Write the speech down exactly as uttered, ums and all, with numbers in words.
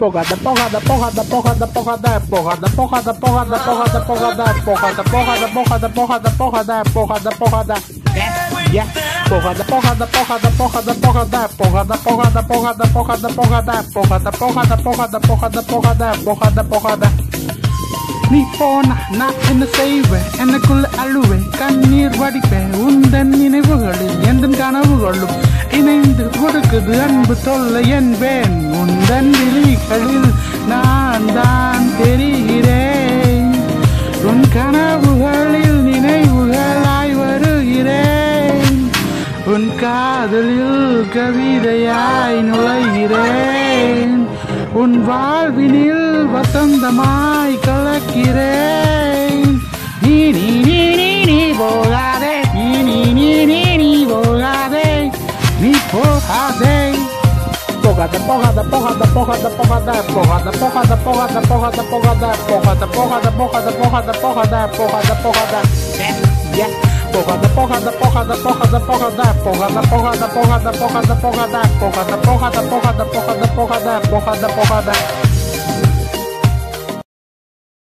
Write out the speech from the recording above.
Porrada, porrada, porrada, porrada, porrada, porrada, porrada, porrada, porrada, porrada, porrada, porrada, porrada, porrada, porrada, porrada, porrada. Yeah, porrada, porrada, porrada, porrada, porrada, porrada, porrada, porrada, porrada, porrada, porrada, porrada, porrada, porrada, porrada, porrada, porrada. நீப்போனா நான் என்ன செய்வேன் எனக்குள்ள அழுவேன் கண்ணீர் வடிப்பேன் உந்தன் நினைவுகளில் எந்த கனவுகளும் இணைந்து கொடுக்குது அன்பு தொல்லை என்பேன் உந்தன் விழிகளில் நான் தான் தெரிகிறேன் உன் கனவுகளில் நினைவுகளாய் வருகிறேன் உன் காதலில் கவிதையாய் நுழைகிறேன் உன் வாழ்வினில் வசந்தமாய் கலக்கிறேன் நீ நீ நீ நீ நீ போகாதே நீ நீ நீ நீ நீ போகாதே நீ போகாதே Porrada, porrada, porrada, porrada, porrada, porrada, porrada, porrada, porrada, porrada, porrada, porrada, porrada, porrada, porrada, porrada, porrada, yeah, porrada, porrada, porrada, porrada, porrada, porrada, porrada, porrada, porrada, porrada, porrada, porrada, porrada, porrada, porrada, porrada, porrada.